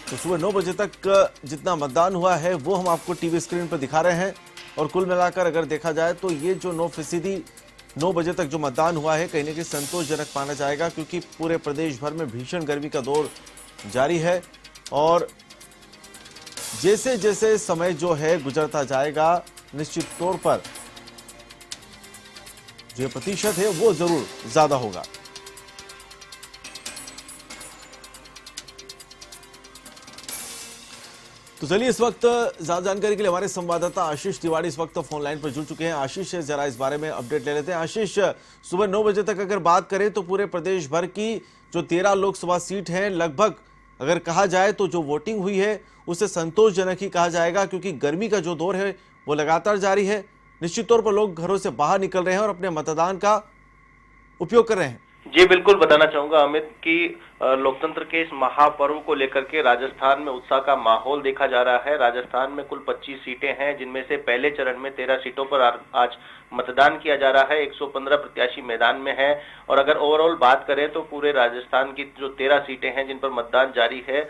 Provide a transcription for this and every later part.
तो सुबह 9 बजे तक जितना मतदान हुआ है वो हम आपको टीवी स्क्रीन पर दिखा रहे हैं। और कुल मिलाकर अगर देखा जाए तो ये जो 9% 9 बजे तक जो मतदान हुआ है कहीं ना कहीं संतोषजनक माना जाएगा, क्योंकि पूरे प्रदेश भर में भीषण गर्मी का दौर जारी है। और जैसे जैसे समय जो है गुजरता जाएगा, निश्चित तौर पर जो प्रतिशत है वो जरूर ज्यादा होगा। तो चलिए, इस वक्त ज्यादा जानकारी के लिए हमारे संवाददाता आशीष तिवारी इस वक्त फोन लाइन पर जुड़ चुके हैं। आशीष, जरा इस बारे में अपडेट ले लेते हैं। आशीष, सुबह 9 बजे तक अगर बात करें तो पूरे प्रदेश भर की जो 13 लोकसभा सीट हैं, लगभग अगर कहा जाए तो जो वोटिंग हुई है उसे संतोषजनक ही कहा जाएगा, क्योंकि गर्मी का जो दौर है वो लगातार जारी है। निश्चित तौर पर लोग घरों से बाहर निकल रहे हैं और अपने मतदान का उपयोग कर रहे हैं। जी बिल्कुल, बताना चाहूंगा अमित कि लोकतंत्र के इस महापर्व को लेकर के राजस्थान में उत्साह का माहौल देखा जा रहा है। राजस्थान में कुल 25 सीटें हैं, जिनमें से पहले चरण में 13 सीटों पर आज मतदान किया जा रहा है। 115 प्रत्याशी मैदान में हैं। और अगर ओवरऑल बात करें तो पूरे राजस्थान की जो 13 सीटें हैं जिन पर मतदान जारी है,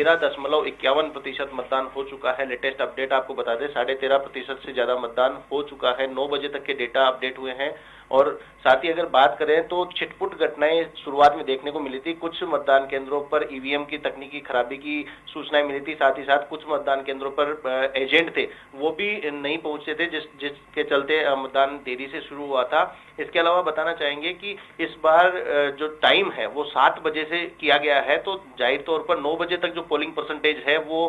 13.51% मतदान हो चुका है। लेटेस्ट अपडेट आपको बता दें, 13.5% से ज्यादा मतदान हो चुका है। 9 बजे तक के डेटा अपडेट हुए हैं। और साथ ही अगर बात करें तो छिटपुट घटनाएं शुरुआत में देखने को मिली थी। कुछ मतदान केंद्रों पर ईवीएम की तकनीकी खराबी की सूचनाएं मिली थी। साथ ही साथ कुछ मतदान केंद्रों पर एजेंट थे, वो भी नहीं पहुंचे थे, जिसके चलते मतदान देरी से शुरू हुआ था। इसके अलावा बताना चाहेंगे कि इस बार जो टाइम है वो 7 बजे से किया गया है, तो जाहिर तौर पर 9 बजे तक जो पोलिंग परसेंटेज है वो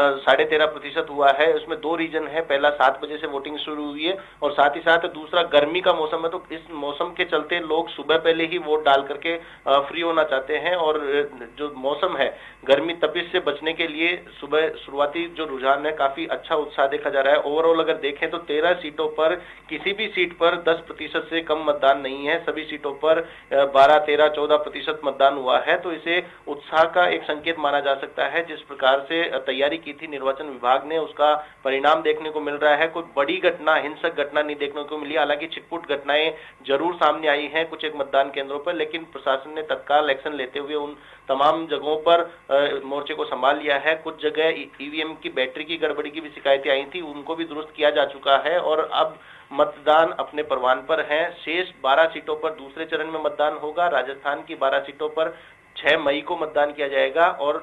13.5% हुआ है। उसमें 2 रीजन है। पहला, 7 बजे से वोटिंग शुरू हुई है, और साथ ही साथ दूसरा, गर्मी का मौसम है, तो इस मौसम के चलते लोग सुबह पहले ही वोट डाल करके फ्री होना चाहते हैं। और जो मौसम है, गर्मी तपिश से बचने के लिए सुबह शुरुआती जो रुझान है, काफी अच्छा उत्साह देखा जा रहा है। ओवरऑल अगर देखें तो 13 सीटों पर किसी भी सीट पर 10% से कम मतदान नहीं है। सभी सीटों पर 12, 13, 14% मतदान हुआ है। तो इसे उत्साह का एक संकेत माना जा सकता है। जिस प्रकार से तैयारी की थी निर्वाचन विभाग ने, उसका परिणाम देखने को मिल रहा है। कोई बड़ी घटना, हिंसक घटना नहीं देखने को मिली। हालांकि छिटपुट घटनाएं जरूर सामने आई हैं कुछ एक मतदान केंद्रों पर, लेकिन प्रशासन ने तत्काल एक्शन लेते हुए उन तमाम जगहों पर मोर्चे को संभाल लिया है। कुछ जगह ईवीएम की बैटरी की गड़बड़ी की भी शिकायतें आई थी, उनको भी दुरुस्त किया जा चुका है। और अब मतदान अपने परवान पर है। शेष 12 सीटों पर दूसरे चरण में मतदान होगा। राजस्थान की 12 सीटों पर 6 मई को मतदान किया जाएगा और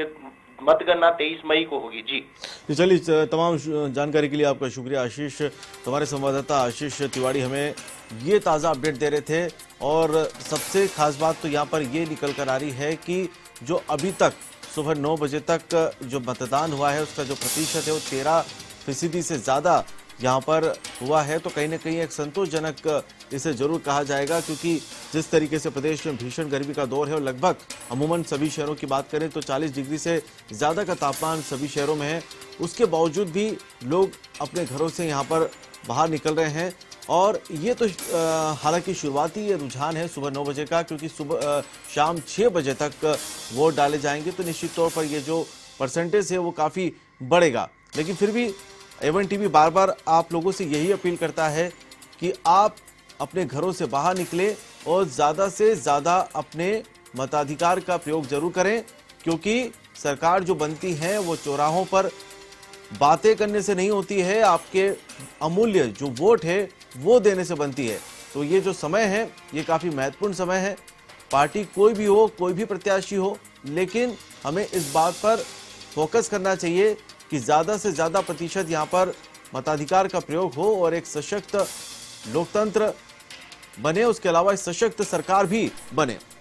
मतगणना 23 मई को होगी। जी चलिए, तमाम जानकारी के लिए आपका शुक्रिया आशीष। हमारे संवाददाता आशीष तिवारी हमें ये ताज़ा अपडेट दे रहे थे। और सबसे खास बात तो यहाँ पर ये निकल कर आ रही है कि जो अभी तक सुबह 9 बजे तक जो मतदान हुआ है उसका जो प्रतिशत है वो 13% से ज़्यादा यहाँ पर हुआ है। तो कहीं ना कहीं एक संतोषजनक इसे जरूर कहा जाएगा, क्योंकि जिस तरीके से प्रदेश में भीषण गर्मी का दौर है और लगभग अमूमन सभी शहरों की बात करें तो 40 डिग्री से ज़्यादा का तापमान सभी शहरों में है, उसके बावजूद भी लोग अपने घरों से यहाँ पर बाहर निकल रहे हैं। और ये तो हालांकि शुरुआती ये रुझान है सुबह 9 बजे का, क्योंकि शाम 6 बजे तक वोट डाले जाएंगे तो निश्चित तौर पर ये जो परसेंटेज है वो काफ़ी बढ़ेगा। लेकिन फिर भी A1 टीवी बार बार आप लोगों से यही अपील करता है कि आप अपने घरों से बाहर निकले और ज़्यादा से ज़्यादा अपने मताधिकार का प्रयोग जरूर करें, क्योंकि सरकार जो बनती है वो चौराहों पर बातें करने से नहीं होती है, आपके अमूल्य जो वोट है वो देने से बनती है। तो ये जो समय है ये काफ़ी महत्वपूर्ण समय है। पार्टी कोई भी हो, कोई भी प्रत्याशी हो, लेकिन हमें इस बात पर फोकस करना चाहिए कि ज़्यादा से ज़्यादा प्रतिशत यहाँ पर मताधिकार का प्रयोग हो और एक सशक्त लोकतंत्र बने, उसके अलावा सशक्त सरकार भी बने।